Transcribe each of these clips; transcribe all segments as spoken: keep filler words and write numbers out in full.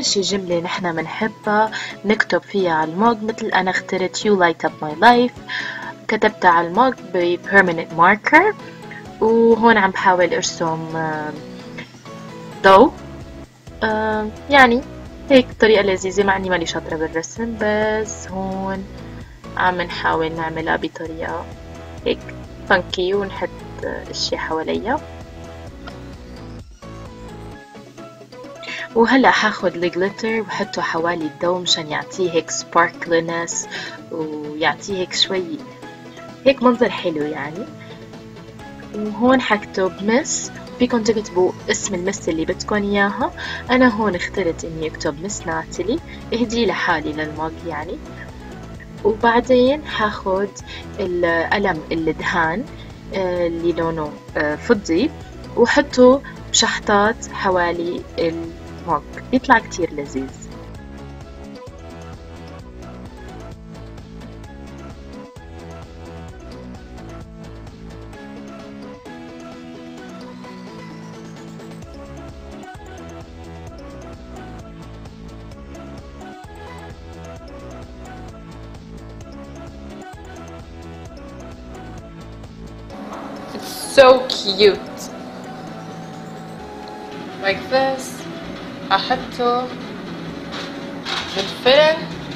أول شي جملة نحنا منحبها نكتب فيها على الموج، مثل أنا اخترت You light up my life، كتبتها على الموج ب permanent marker. وهون عم بحاول ارسم ضوء، يعني هيك طريقة لذيذة، مع اني ماني شاطرة بالرسم، بس هون عم نحاول نعملها بطريقة هيك فانكي ونحط اشياء حواليها. وهلا حاخد الجليتر وحطه حوالي الضوء مشان يعطيه هيك سباركلينس ويعطيه هيك شوي هيك منظر حلو يعني. وهون حكتب مس، فيكن تكتبوا اسم المس اللي بدكن اياها. انا هون اخترت اني اكتب مس ناتالي، اهدي لحالي للمج يعني. وبعدين حاخد القلم الدهان اللي لونه فضي وحطه بشحطات حوالي المج، بيطلع كتير لذيذ. So cute like this. أحطه بالفرن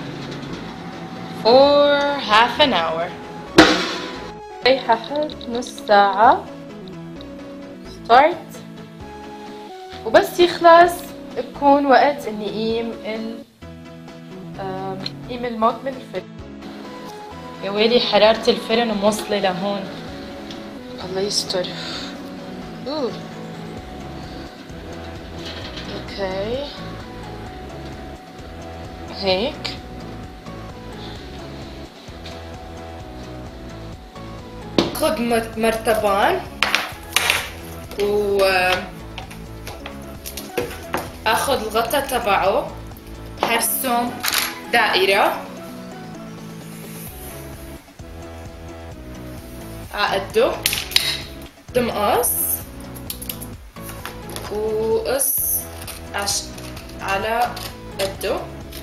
for half an hour. هي ححط نص ساعة start، وبس يخلص بكون وقت اني قيم ال قيم الموج من الفرن. يا ويلي حرارة الفرن موصلة لهون، الله يستر. اوه اوكي هيك. خد مرتبان و اخد الغطا تبعه، هرسم دائرة عقده، دمقص وقص عش... على قده.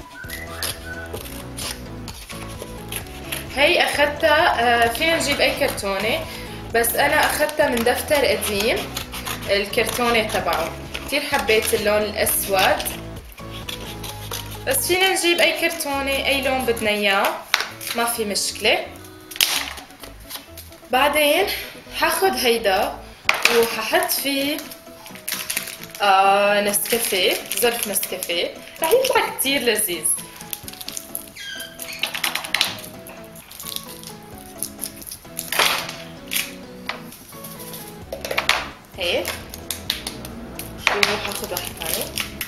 هي اخدتها، فينا نجيب اي كرتونة، بس انا اخدتها من دفتر قديم الكرتونة تبعه، كتير حبيت اللون الاسود، بس فينا نجيب اي كرتونة اي لون بدنا اياه ما في مشكلة. بعدين حاخد هيدا وححط فيه آه نسكافيه، ظرف نسكافيه، رح يطلع كتير لذيذ. هيك. وحاخد واحد ثاني.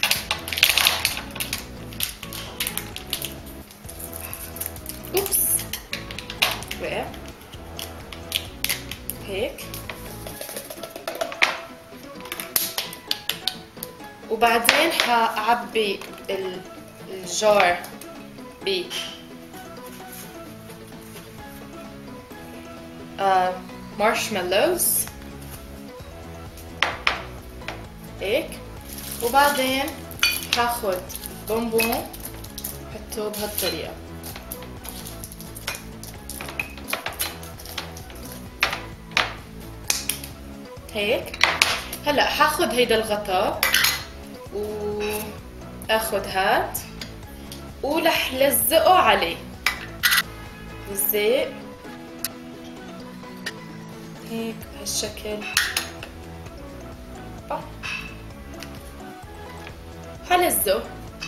اوبس وقع هيك. وبعدين حأعبي الجار ب مارشميلوز هيك. وبعدين هاخد بونبون حطه بهالطريقة هيك. هلا هاخد هيدا الغطاء واخد هاد ورح لزقه عليه لزق هيك بهالشكل. حلزقه.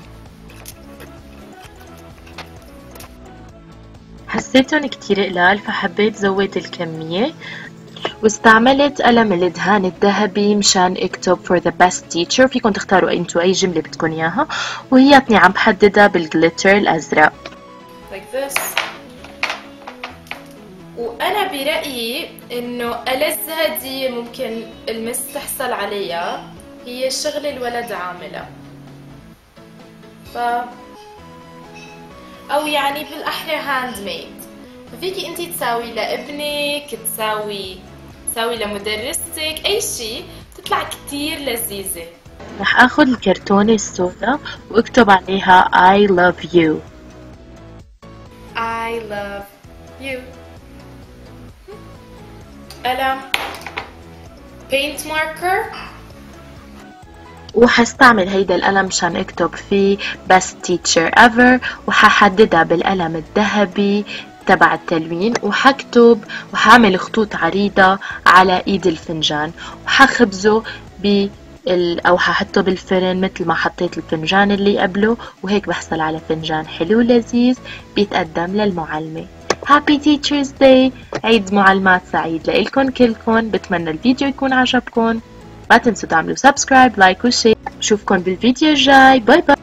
حسيتهم كتير قلال فحبيت زود الكمية، واستعملت قلم الدهان الذهبي مشان اكتب for the best teacher. فيكن تختاروا انتو اي جملة بدكن اياها، وهياتني عم بحددها بالجليتر الازرق like this. وانا برأيي انه ألذ هدية ممكن المس تحصل عليها هي شغل الولد عاملها، ف او يعني بالاحرى هاند ميد. ففيكي انتي تساوي لابنك، تساوي تساوي لمدرستك، اي شي بتطلع كتير لذيذة. رح اخذ الكرتونة السوداء واكتب عليها I love you. I love you. قلم paint marker. وحستعمل هيدا القلم مشان اكتب فيه best teacher ever، وححددها بالقلم الذهبي تبع التلوين، وحكتب وحعمل خطوط عريضة على ايد الفنجان، وحخبزه ب او ححطه بالفرن مثل ما حطيت الفنجان اللي قبله، وهيك بحصل على فنجان حلو لذيذ بيتقدم للمعلمة. Happy Teachers Day، عيد معلمات سعيد لإلكن كلكن. بتمنى الفيديو يكون عجبكن، ما تنسوا تعملوا سبسكرايب لايك وشير. بشوفكن بالفيديو الجاي. باي باي.